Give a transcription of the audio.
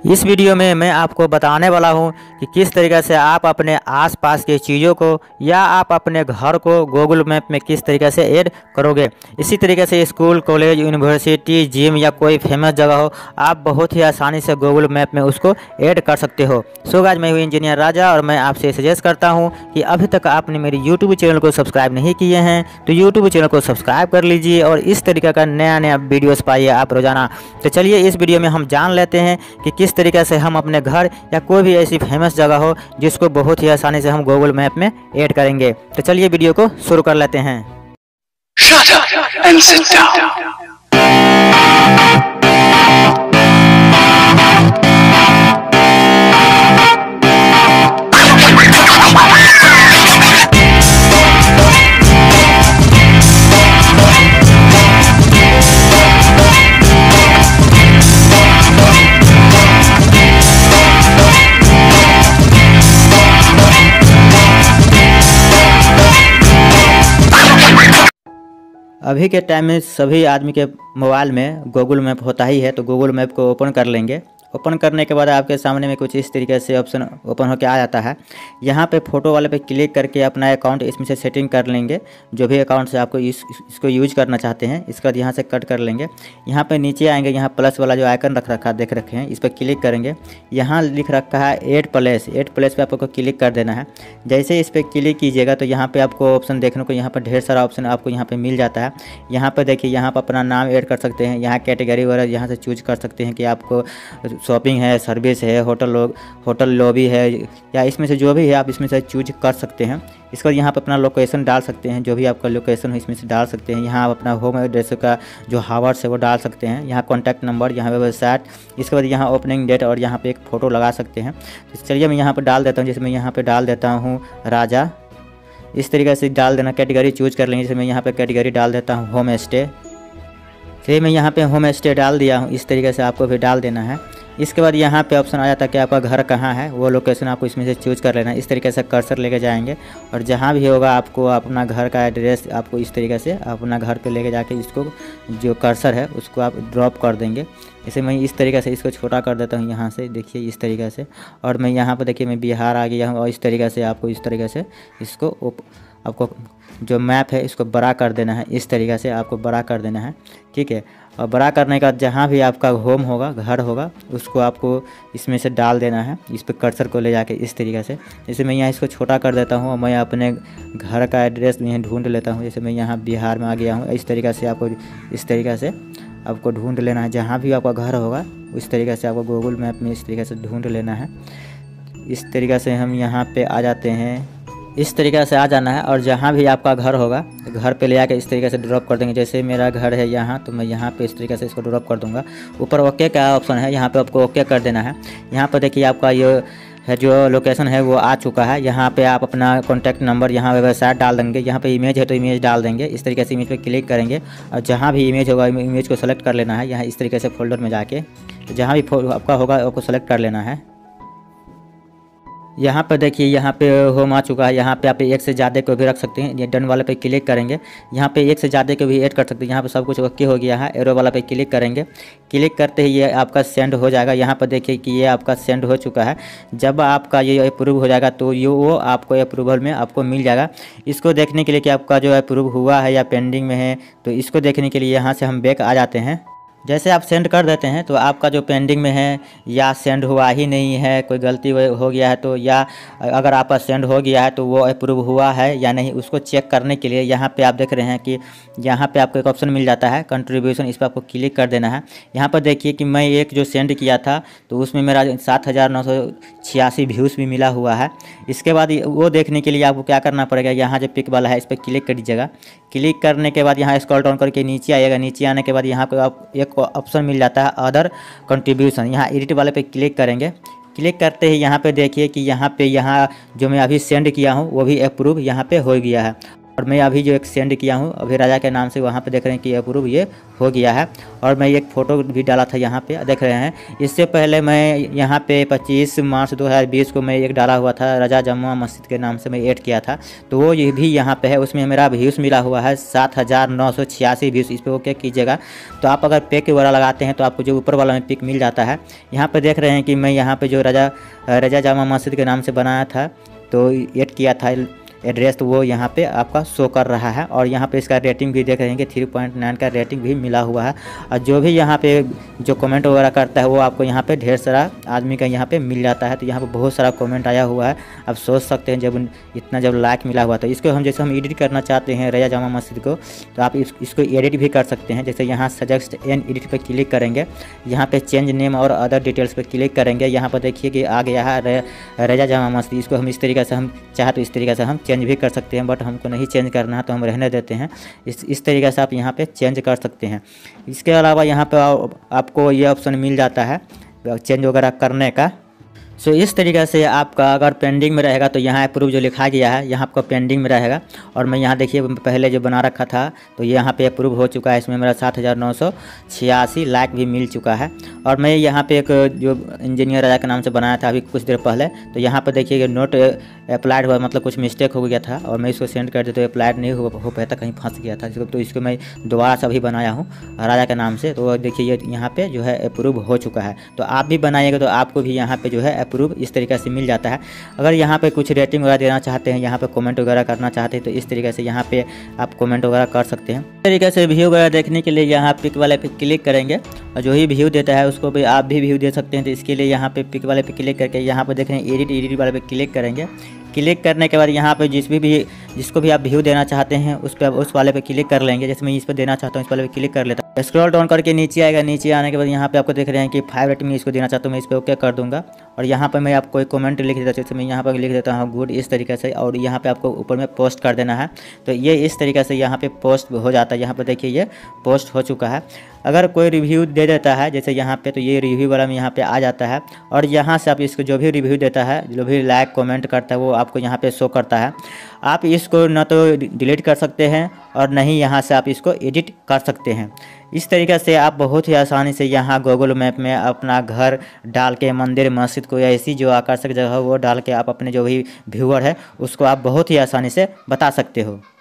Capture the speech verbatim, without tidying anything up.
इस वीडियो में मैं आपको बताने वाला हूं कि किस तरीके से आप अपने आसपास की चीज़ों को या आप अपने घर को गूगल मैप में किस तरीके से ऐड करोगे। इसी तरीके से स्कूल, कॉलेज, यूनिवर्सिटी, जिम या कोई फेमस जगह हो, आप बहुत ही आसानी से गूगल मैप में उसको ऐड कर सकते हो। सो गाइस, मैं हूं इंजीनियर राजा और मैं आपसे सजेस्ट करता हूँ कि अभी तक आपने मेरे यूट्यूब चैनल को सब्सक्राइब नहीं किए हैं तो यूट्यूब चैनल को सब्सक्राइब कर लीजिए और इस तरीके का नया नया वीडियोस पाइए आप रोजाना। तो चलिए इस वीडियो में हम जान लेते हैं कि किस तरीके से हम अपने घर या कोई भी ऐसी फेमस जगह हो जिसको बहुत ही आसानी से हम गूगल मैप में ऐड करेंगे। तो चलिए वीडियो को शुरू कर लेते हैं। Shut up and sit down. अभी के टाइम में सभी आदमी के मोबाइल में गूगल मैप होता ही है, तो गूगल मैप को ओपन कर लेंगे। ओपन करने के बाद आपके सामने में कुछ इस तरीके से ऑप्शन ओपन होकर आ जाता है। यहाँ पे फ़ोटो वाले पे क्लिक करके अपना अकाउंट इसमें से सेटिंग कर लेंगे, जो भी अकाउंट से आपको इस इसको यूज करना चाहते हैं। इसके बाद यहाँ से कट कर लेंगे। यहाँ पे नीचे आएंगे, यहाँ प्लस वाला जो आइकन रख रखा देख रखे हैं, इस पर क्लिक करेंगे। यहाँ लिख रखा है एड प्लेस, एड प्लेस पे आपको क्लिक कर देना है। जैसे इस पर क्लिक कीजिएगा तो यहाँ पर आपको ऑप्शन देखने को यहाँ पर ढेर सारा ऑप्शन आपको यहाँ पर मिल जाता है। यहाँ पर देखिए, यहाँ पर अपना नाम ऐड कर सकते हैं, यहाँ कैटेगरी वगैरह यहाँ से चूज कर सकते हैं कि आपको शॉपिंग है, सर्विस है, होटल लोग होटल लॉबी है, या इसमें से जो भी है आप इसमें से चूज कर सकते हैं। इसके बाद यहाँ पर अपना लोकेशन डाल सकते हैं, जो भी आपका लोकेशन है इसमें से डाल सकते हैं। यहाँ आप अपना होम एड्रेस का जो हावर्स है वो डाल सकते हैं। यहाँ कॉन्टैक्ट नंबर, यहाँ वेबसाइट, इसके बाद यहाँ ओपनिंग डेट और यहाँ पे एक फ़ोटो लगा सकते हैं। तो चलिए मैं यहाँ पर डाल देता हूँ, जैसे मैं यहाँ पर डाल देता हूँ राजा। इस तरीके से डाल देना, कैटेगरी चूज कर लेंगे। जैसे मैं यहाँ पर कैटेगरी डाल देता हूँ होम स्टे। चलिए मैं यहाँ पे होम स्टे डाल दिया हूँ, इस तरीके से आपको भी डाल देना है। इसके बाद यहाँ पे ऑप्शन आ जाता है कि आपका घर कहाँ है, वो लोकेशन आपको इसमें से चूज कर लेना है। इस तरीके से कर्सर लेके जाएंगे और जहाँ भी होगा आपको अपना घर का एड्रेस आपको इस तरीके से अपना घर पे लेके जाके इसको जो कर्सर है उसको आप ड्रॉप कर देंगे। इसे मैं इस तरीके से इसको छोटा कर देता हूँ यहाँ से, देखिए इस तरीके से। और मैं यहाँ पर देखिए मैं बिहार आ गया हूँ और इस तरीके से आपको इस तरीके से इसको आपको जो मैप है इसको बड़ा कर देना है। इस तरीके से आपको बड़ा कर देना है, ठीक है। और बड़ा करने का जहाँ भी आपका होम होगा, घर होगा, उसको आपको इसमें से डाल देना है। इस पर कर्सर को ले जाके इस तरीके से। जैसे मैं यहाँ इसको छोटा कर देता हूँ और मैं अपने घर का एड्रेस यहाँ ढूंढ लेता हूँ। जैसे मैं यहाँ बिहार में आ गया हूँ, इस तरीके से आपको इस तरीके से आपको ढूंढ लेना है। जहाँ भी आपका घर होगा उस तरीके से आपको गूगल मैप में इस तरीके से ढूंढ लेना है। इस तरीके से हम यहाँ पे आ जाते हैं, इस तरीके से आ जाना है और जहाँ भी आपका घर होगा घर पे ले आके इस तरीके से ड्रॉप कर देंगे। जैसे मेरा घर है यहाँ, तो मैं यहाँ पे इस तरीके से इसको ड्रॉप कर दूँगा। ऊपर ओके का ऑप्शन है, यहाँ पे आपको ओके कर देना है। यहाँ पर देखिए आपका ये है जो लोकेशन है वो आ चुका है। यहाँ पे आप अपना कॉन्टैक्ट नंबर, यहाँ वेबसाइट डाल देंगे। यहाँ पे इमेज है तो इमेज डाल देंगे। इस तरीके से इमेज पे क्लिक करेंगे और जहाँ भी इमेज होगा इमेज को सेलेक्ट कर लेना है। यहाँ इस तरीके से फोल्डर में जाके तो जहाँ भी आपका होगा आपको सेलेक्ट कर लेना है। यहाँ पर देखिए, यहाँ पे होम आ चुका है। यहाँ पे आप एक से ज़्यादा को भी रख सकते हैं। ये डन वाले पे क्लिक करेंगे, यहाँ पे एक से ज़्यादा को भी ऐड कर सकते हैं। यहाँ पे सब कुछ ओके हो गया है। एरो वाला पे क्लिक करेंगे, क्लिक करते ही ये आपका सेंड हो जाएगा। यहाँ पर देखिए कि ये आपका सेंड हो चुका है। जब आपका ये अप्रूव हो जाएगा तो ये वो आपको अप्रूवल में आपको मिल जाएगा। इसको देखने के लिए कि आपका जो अप्रूव हुआ है या पेंडिंग में है, तो इसको देखने के लिए यहाँ से हम बैक आ जाते हैं। जैसे आप सेंड कर देते हैं तो आपका जो पेंडिंग में है या सेंड हुआ ही नहीं है, कोई गलती हो गया है तो, या अगर आपका सेंड हो गया है तो वो अप्रूव हुआ है या नहीं, उसको चेक करने के लिए यहाँ पे आप देख रहे हैं कि यहाँ पे आपको एक ऑप्शन मिल जाता है कंट्रीब्यूशन। इस पर आपको क्लिक कर देना है। यहाँ पर देखिए कि मैं एक जो सेंड किया था तो उसमें मेरा सात हज़ार नौ सौ छियासी व्यूज़ भी मिला हुआ है। इसके बाद वो देखने के लिए आपको क्या करना पड़ेगा, यहाँ जो पिक वाला है इस पर क्लिक कर दीजिएगा। क्लिक करने के बाद यहाँ स्क्रॉल डाउन करके नीचे आइएगा। नीचे आने के बाद यहाँ पे आप एक ऑप्शन मिल जाता है अदर कंट्रीब्यूशन। यहाँ एडिट वाले पे क्लिक करेंगे। क्लिक करते ही यहाँ पे देखिए कि यहाँ पे यहाँ जो मैं अभी सेंड किया हूँ वो भी अप्रूव यहाँ पे हो गया है। और मैं अभी जो एक सेंड किया हूँ अभी राजा के नाम से, वहाँ पे देख रहे हैं कि अप्रूव ये हो गया है। और मैं एक फ़ोटो भी डाला था यहाँ पे देख रहे हैं। इससे पहले मैं यहाँ पे पच्चीस मार्च दो हज़ार बीस को मैं एक डाला हुआ था रजा जामा मस्जिद के नाम से, मैं ऐड किया था, तो वो ये भी यहाँ पे है। उसमें मेरा व्यूज़ मिला हुआ है सात हज़ार नौ सौ छियासी व्यूज़। इस पर ओके कीजिएगा। तो आप अगर पिक वगैरह लगाते हैं तो आपको जो ऊपर वाला में पिक मिल जाता है। यहाँ पर देख रहे हैं कि मैं यहाँ पर जो रजा रजा जामा मस्जिद के नाम से बनाया था तो ऐड किया था एड्रेस, तो वो यहाँ पे आपका शो कर रहा है। और यहाँ पे इसका रेटिंग भी देख रहे हैं कि थ्री पॉइंट नाइन का रेटिंग भी मिला हुआ है। और जो भी यहाँ पे जो कमेंट वगैरह करता है वो आपको यहाँ पे ढेर सारा आदमी का यहाँ पे मिल जाता है। तो यहाँ पे बहुत सारा कमेंट आया हुआ है। आप सोच सकते हैं जब इतना जब लाइक मिला हुआ तो इसको हम जैसे हम एडिट करना चाहते हैं रजा जामा मस्जिद को, तो आप इस, इसको एडिट भी कर सकते हैं। जैसे यहाँ सजेस्ट एंड एडिट पर क्लिक करेंगे, यहाँ पे चेंज नेम और अदर डिटेल्स पर क्लिक करेंगे। यहाँ पर देखिए कि आ गया है रजा जामा मस्जिद। इसको हम इस तरीके से हम चाहे तो इस तरीके से हम चेंज भी कर सकते हैं, बट हमको नहीं चेंज करना है तो हम रहने देते हैं। इस इस तरीके से आप यहाँ पे चेंज कर सकते हैं। इसके अलावा यहाँ पे आ, आपको ये ऑप्शन मिल जाता है चेंज वगैरह करने का। सो so, इस तरीके से आपका अगर पेंडिंग में रहेगा तो यहाँ अप्रूव जो लिखा गया है यहाँ आपका पेंडिंग में रहेगा। और मैं यहाँ देखिए पहले जो बना रखा था तो यहाँ पे अप्रूव हो चुका है। इसमें मेरा सात हज़ार नौ सौ छियासी लाइक भी मिल चुका है। और मैं यहाँ पे एक जो इंजीनियर राजा के नाम से बनाया था अभी कुछ देर पहले, तो यहाँ पर देखिए नोट अप्लाइड हुआ, मतलब कुछ मिस्टेक हो गया था और मैं इसको सेंड कर दिया तो अप्लाइड नहीं हो, हो पाया था, कहीं फंस गया था। तो इसको मैं दोबारा से अभी बनाया हूँ राजा के नाम से। तो देखिए ये यहाँ पे जो है अप्रूव हो चुका है। तो आप भी बनाइएगा तो आपको भी यहाँ पे जो है अप्रूव इस तरीके से मिल जाता है। अगर यहाँ पे कुछ रेटिंग वगैरह देना चाहते हैं, यहाँ पे कमेंट वगैरह करना चाहते हैं तो इस तरीके से यहाँ पे आप कमेंट वगैरह कर सकते हैं। इस तरीके से व्यू वगैरह देखने के लिए यहाँ पिक वाले पे क्लिक करेंगे और जो ही व्यू देता है उसको भी आप भी व्यू दे सकते हैं। तो इसके लिए यहाँ पे पिक वाले पे क्लिक करके यहाँ पे देख रहे हैं एडिट एडिट वाले पे क्लिक करेंगे। क्लिक करने के बाद यहाँ पे जिस भी भी जिसको भी आप व्यू देना चाहते हैं उस पर उस वाले पे क्लिक कर लेंगे। जैसे मैं इस पर देना चाहता हूँ इस वाले पे क्लिक कर लेता हूँ। स्क्रॉल डाउन करके नीचे आएगा। नीचे आने के बाद यहाँ पे आपको देख रहे हैं कि फाइव रेटिंग में इसको देना चाहता हूँ, मैं इस पर ओके कर दूंगा। और यहाँ पर मैं आपको एक कमेंट लिख देता हूँ, जैसे मैं यहाँ पर लिख देता हूँ गुड, इस तरीके से। और यहाँ पे आपको ऊपर में पोस्ट कर देना है। तो ये इस तरीके से यहाँ पे पोस्ट हो जाता है। यहाँ पर देखिए ये पोस्ट हो चुका है। अगर कोई रिव्यू दे देता है जैसे यहाँ पे, तो ये रिव्यू वाला में यहाँ पे आ जाता है। और यहाँ से आप इसको जो भी रिव्यू देता है, जो भी लाइक कमेंट करता है वो आपको यहाँ पे शो करता है। आप इसको ना तो डिलीट कर सकते हैं और नहीं यहाँ से आप इसको एडिट कर सकते हैं। इस तरीके से आप बहुत ही आसानी से यहाँ गूगल मैप में अपना घर डाल के, मंदिर मस्जिद को या ऐसी जो आकर्षक जगह वो डाल के आप अपने जो भी व्यूअर है उसको आप बहुत ही आसानी से बता सकते हो।